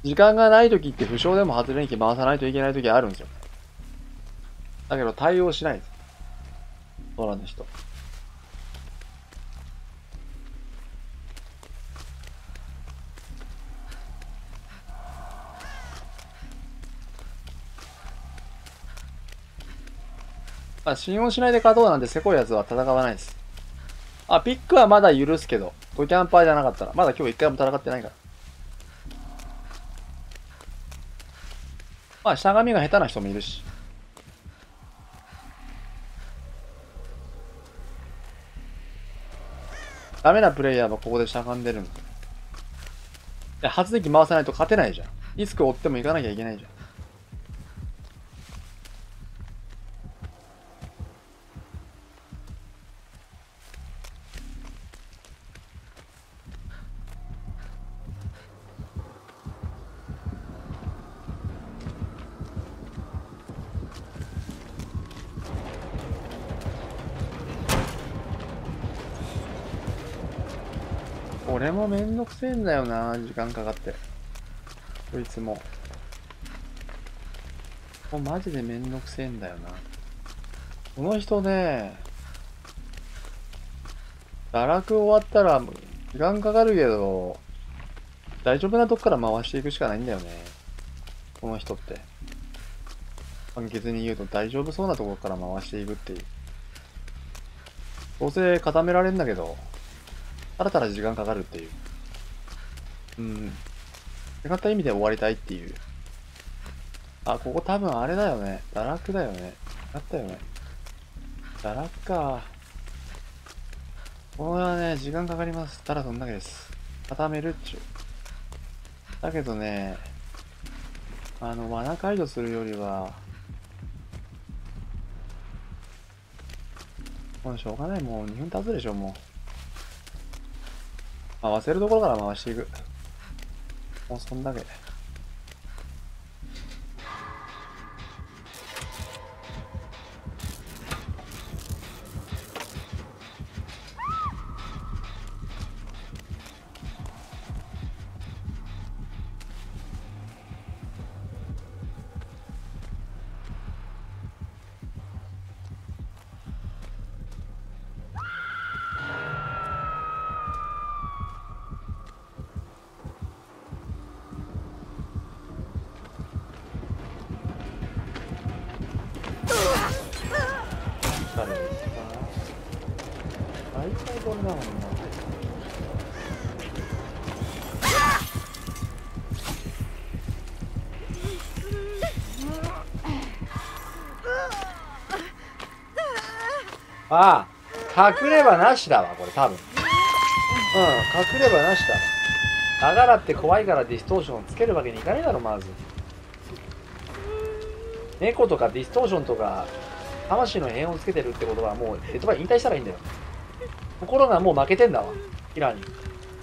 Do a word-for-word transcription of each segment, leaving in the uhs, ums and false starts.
時間がない時って負傷でも発電機回さないといけない時あるんですよ。だけど対応しないんです。空の人。まあ、信用しないで勝とうなんてせこいやつは戦わないです。あ、ピックはまだ許すけど、ドキャンパーじゃなかったら、まだ今日一回も戦ってないから。まあ、下紙が下手な人もいるし。ダメなプレイヤーはここでしゃがんでるんだ。いや、発電機回さないと勝てないじゃん。リスクを負っても行かなきゃいけないじゃん。俺もめんどくせえんだよな、時間かかって。こいつも。もうマジでめんどくせえんだよな。この人ね、堕落終わったら時間かかるけど、大丈夫なとこから回していくしかないんだよね。この人って。簡潔に言うと大丈夫そうなところから回していくっていう。どうせ固められんだけど、たらたら時間かかるっていう。うん。違った意味で終わりたいっていう。あ、ここ多分あれだよね。堕落だよね。あったよね。堕落か。これはね、時間かかります。ただそんだけです。固めるっちゅう。だけどね、あの、罠解除するよりは、もうしょうがない。もうにふん経つでしょ、もう。回せるところから回していく。もうそんだけ。誰ですか？大体これだもんな。ああ、隠れ場なしだわ、これ多分。うん、隠れ場なしだわ。だからって怖いからディストーションつけるわけにいかないだろ、まず。猫とかディストーションとか、魂の変をつけてるってことはもう、デッドバイ引退したらいいんだよ。ところがもう負けてんだわ、キラーに。うん。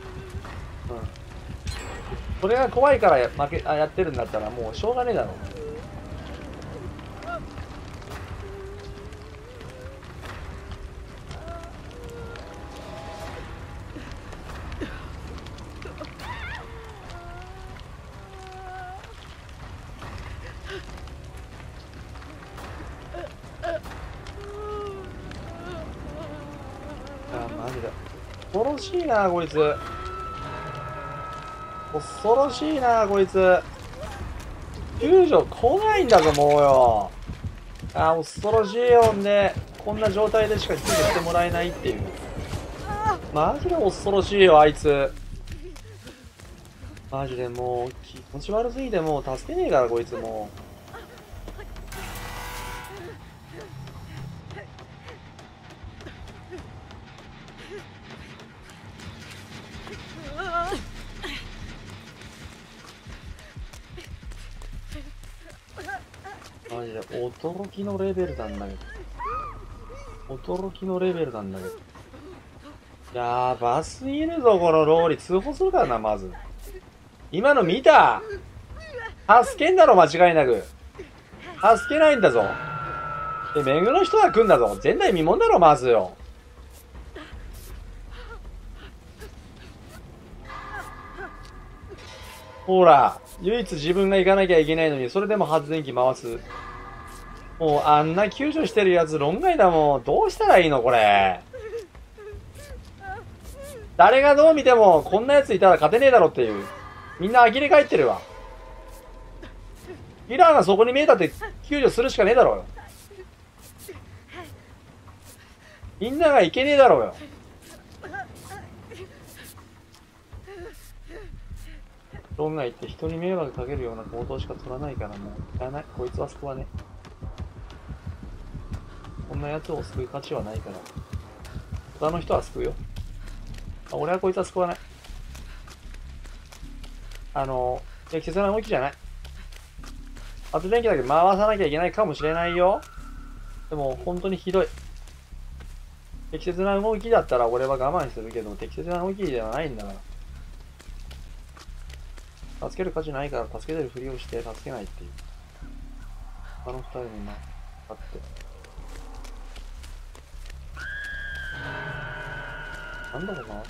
それが怖いからや負けあやってるんだったらもうしょうがねえだろ。あ、マジで。恐ろしいな、こいつ。恐ろしいな、こいつ。救助来ないんだぞ、もうよ。あ、恐ろしいよ。んで、こんな状態でしか救助してもらえないっていう。マジで恐ろしいよ、あいつ。マジでもう、気持ち悪すぎてもう助けねえから、こいつもう。マジで驚きのレベルなんだけど。驚きのレベルなんだけど。やばすぎるぞ、このローリ。通報するからな、まず。今の見た？助けんだろ、間違いなく。助けないんだぞ。で、メグの人が来んだぞ。前代未聞だろ、まずよ。 ほら、唯一自分が行かなきゃいけないのに、それでも発電機回す。もうあんな救助してるやつ論外だもん。どうしたらいいのこれ。誰がどう見てもこんなやついたら勝てねえだろっていう。みんな呆れ返ってるわ。キラーがそこに見えたって救助するしかねえだろうよ。みんながいけねえだろうよ。論外って人に迷惑かけるような行動しか取らないからもういらない。こいつは救わねえ。こんな奴を救う価値はないから。他の人は救うよ。あ、俺はこいつは救わない。あの、適切な動きじゃない。発電機だけ回さなきゃいけないかもしれないよ。でも本当にひどい。適切な動きだったら俺は我慢するけど、適切な動きではないんだから。助ける価値ないから助けてるふりをして助けないっていう。他の二人になって。なんだろうな。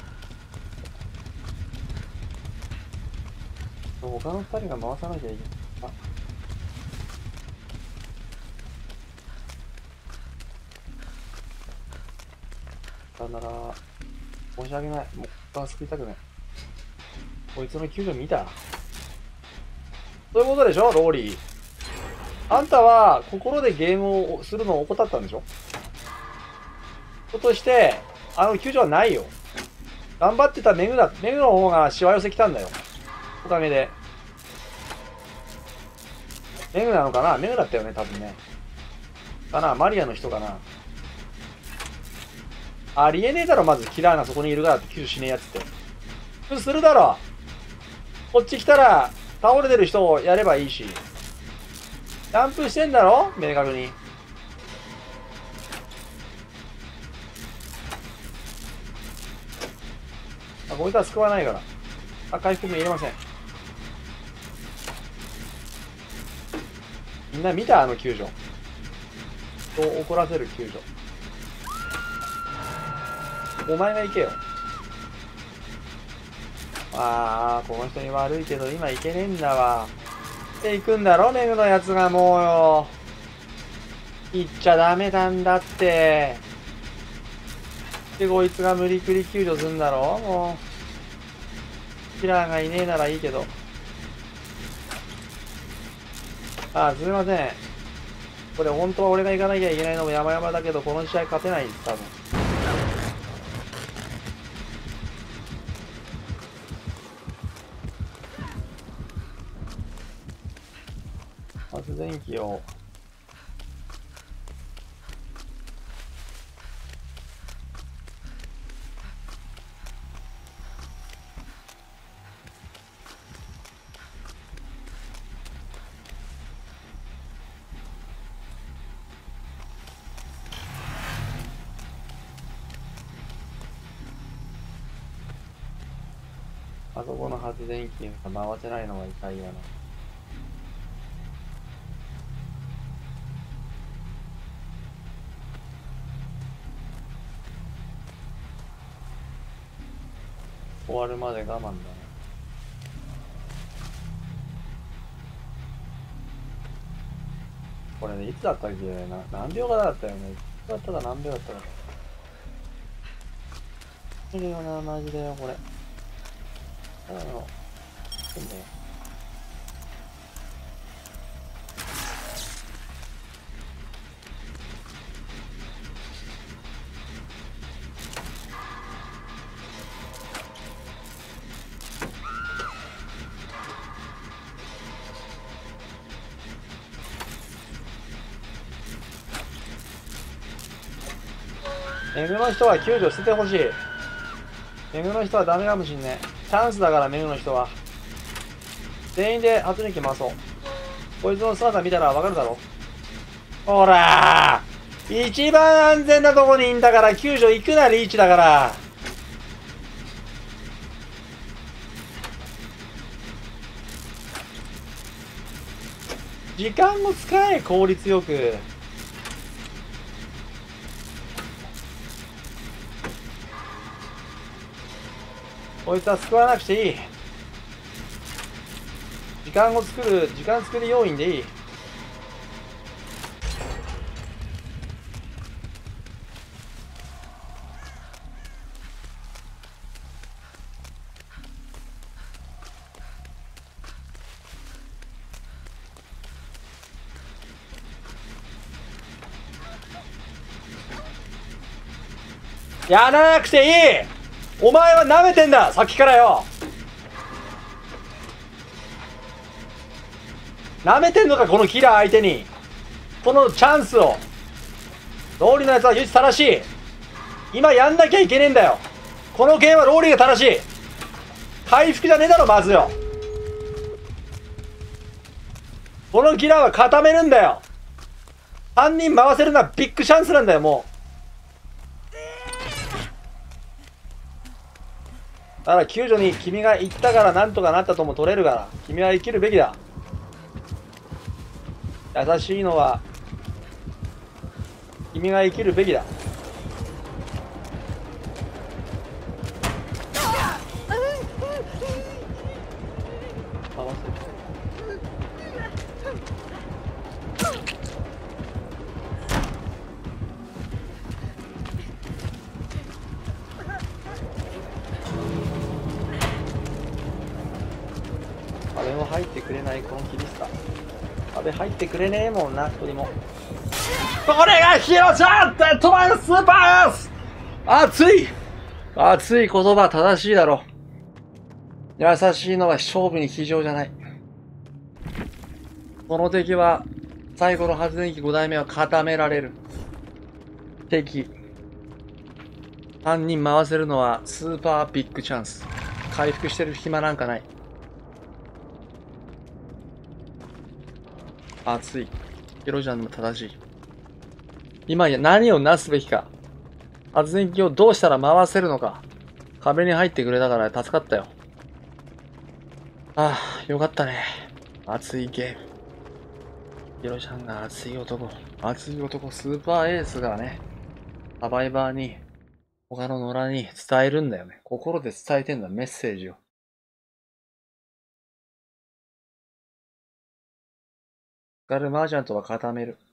他の二人が回さなきゃいけない。あ、さよなら。申し訳ない。もう他は救いたくない。こいつの救助見た？そういうことでしょ、ローリー。あんたは心でゲームをするのを怠ったんでしょ？ことして、あの救助はないよ。頑張ってたメグだ、メグの方がしわ寄せ来たんだよ。おかげで。メグなのかな？メグだったよね、多分ね。かな？マリアの人かな？ありえねえだろ、まずキラーがそこにいるからって救助しねえやつって。普通するだろ。こっち来たら、倒れてる人をやればいいし。ジャンプしてんだろ？明確に。あ、こいつは救わないから。あ、回復も入れません。みんな見た？あの救助。人を怒らせる救助。お前が行けよ。ああ、この人に悪いけど今行けねえんだわ。で行くんだろ、メグのやつがもうよ。行っちゃダメなんだって。で、こいつが無理くり救助すんだろ、もう。キラーがいねえならいいけど。ああ、すみません。これ本当は俺が行かなきゃいけないのも山々だけど、この試合勝てないです、多分。発電機を。あそこの発電機が回せないのが痛いよな。終わるまで我慢だね。これね、いつだったっけな、何秒かだったよね。いつだったか何秒だったか。いるよな、マジでよ、これ。ただの、いいんだよ。メグの人は救助捨ててほしい。メグの人はダメかもしんねえ。チャンスだから、メグの人は。全員で発電機回そう。こいつの姿見たらわかるだろ。ほらー、一番安全なとこにいんだから救助行くな、リーチだから。時間を使え、効率よく。こいつは救わなくていい。 時間を作る、時間作り要員でいい。やらなくていい。お前は舐めてんだ、さっきからよ。舐めてんのか、このキラー相手に。このチャンスを。ローリーのやつは唯一正しい。今やんなきゃいけねえんだよ。このゲームはローリーが正しい。回復じゃねえだろ、まずよ。このキラーは固めるんだよ。さんにん回せるのはビッグチャンスなんだよ、もう。だから救助に君が行ったからなんとかなったとも取れるから、君は生きるべきだ。優しいのは君が生きるべきだ。合わせて壁も入ってくれないこのキリスタ。壁入ってくれねえもんな、一人も。これがヒロちゃんってトライのスーパーエース。熱い熱い言葉正しいだろ。優しいのは勝負に非常じゃない。この敵は最後の発電機ご代目は固められる敵。さんにん回せるのはスーパービッグチャンス。回復してる暇なんかない。熱い。ヒロジャンの正しい。今や何をなすべきか。発電機をどうしたら回せるのか。壁に入ってくれたから助かったよ。ああ、よかったね。熱いゲーム。ヒロジャンが熱い男。熱い男、スーパーエースがね、サバイバーに、他の野良に伝えるんだよね。心で伝えてんだ、メッセージを。ガルマージャントは固める。